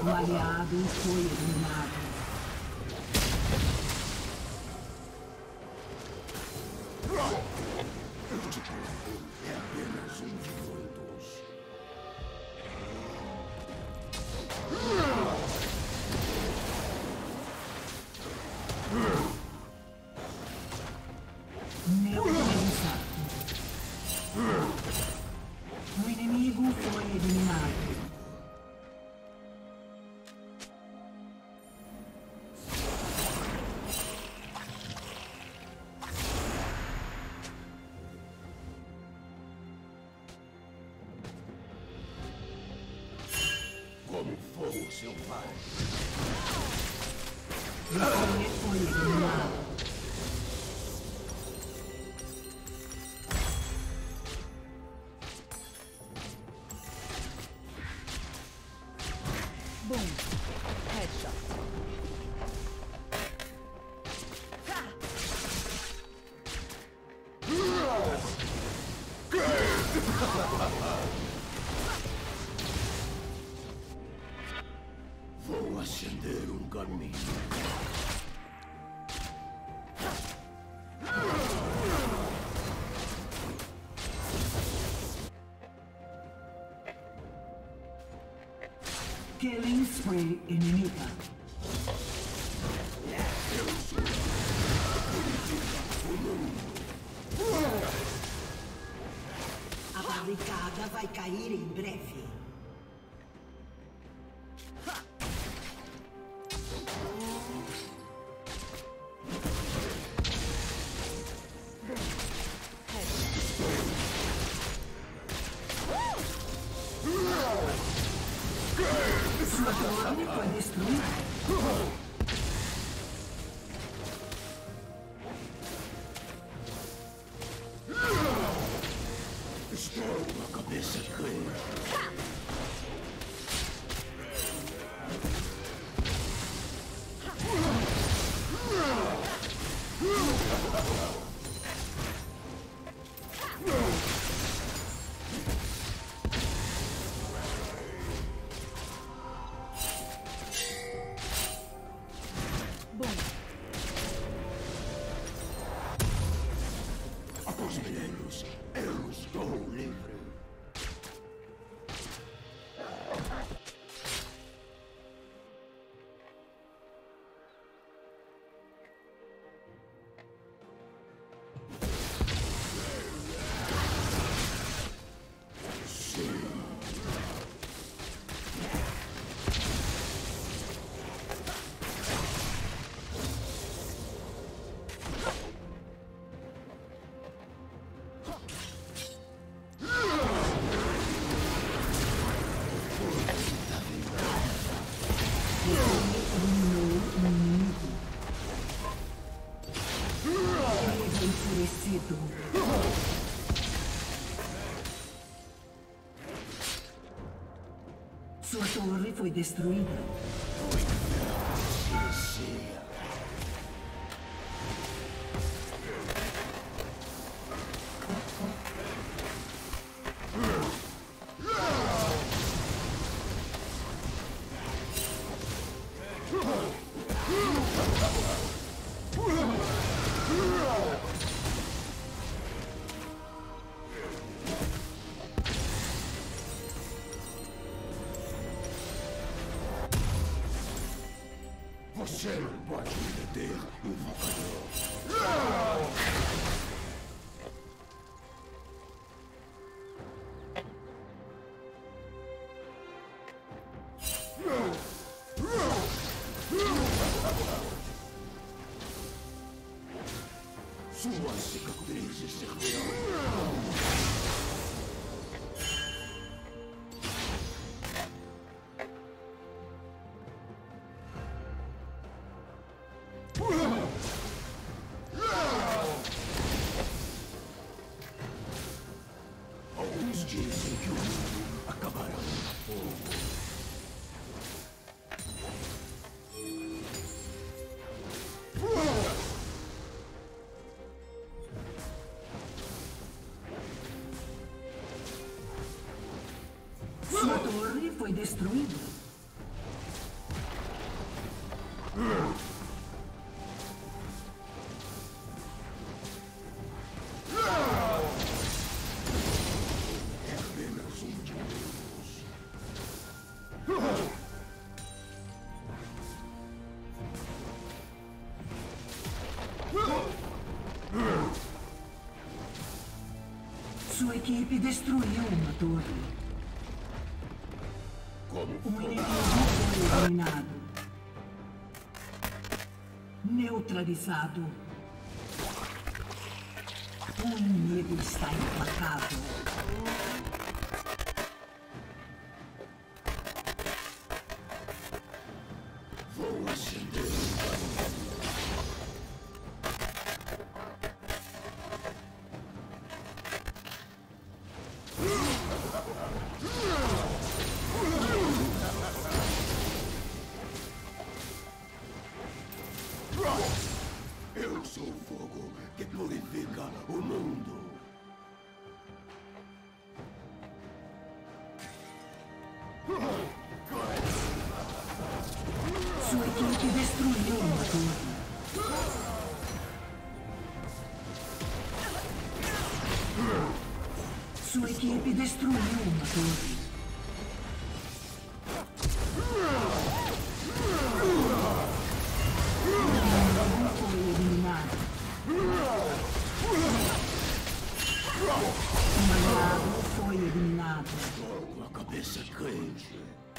Um aliado foi eliminado. É apenas um de muitos. Neutralizado. O inimigo foi eliminado. Como fogo selvagem. Você foi eliminado. Boom. Headshot. Vou acender um caminho. Killing spree inimiga. A barricada vai cair em breve. Sua torre foi destruída. Estou com a cabeça quente. Após milênios, eu estou livre. Enfurecido. Sua torre foi destruída. Você não pode me deter, invocador. Suas cicatrizes servirão. Alguns dizem que o mundo acabará no fogo. Sua torre foi destruída. Sua equipe destruiu uma torre. Um inimigo foi eliminado. Neutralizado. O inimigo está implacável. Vou acender. Eu sou o fogo que purifica o mundo. Sua equipe destruiu uma torre. Sua equipe destruiu uma torre. Foi eliminado. Um aliado foi eliminado. Com a cabeça quente.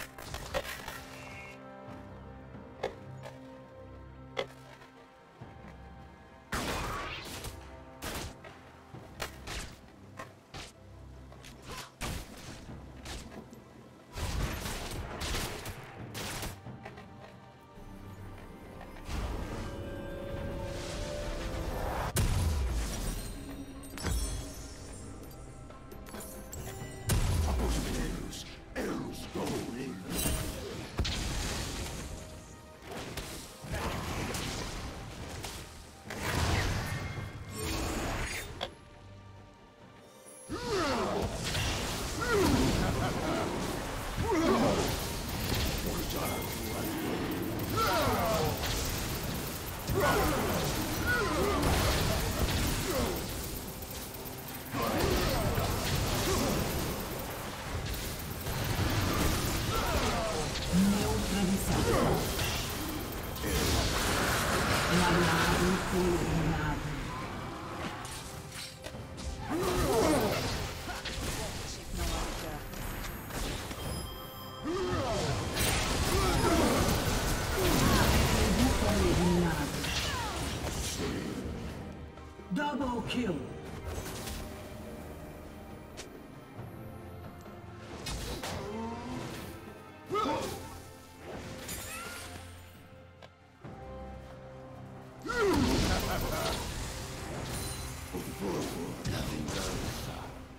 Eu estou livre. Um aliado foi eliminado. Foi eliminado. Double kill. O fogo da vingança.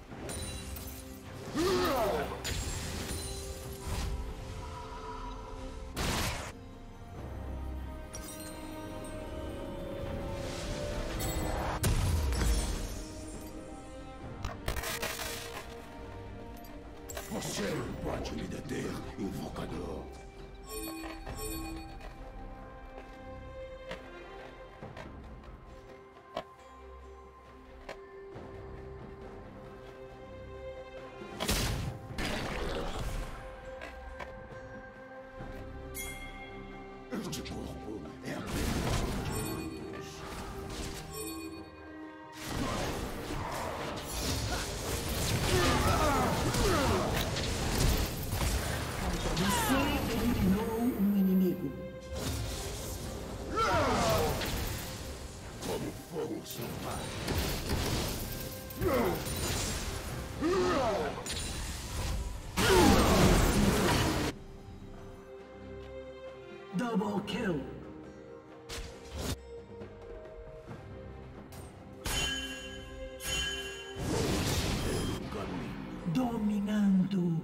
Você pode me deter, invocador. Este corpo é apenas um de muitos. Você eliminou um inimigo. Como fogo selvagem. Double kill. Dominando.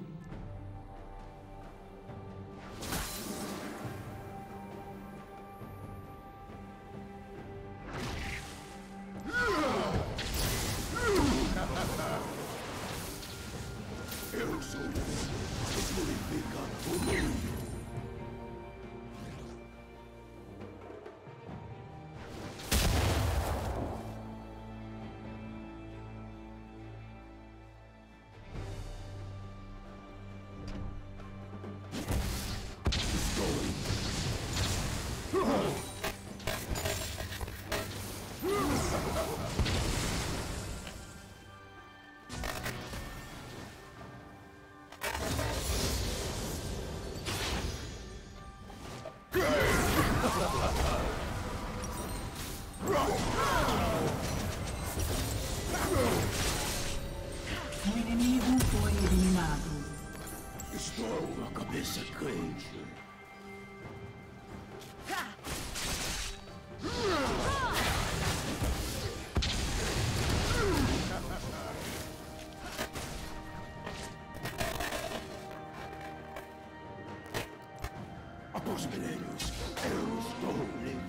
Eu sou o fogo que purifica o mundo. Estou com a cabeça quente. Após milênios, eu estou livre.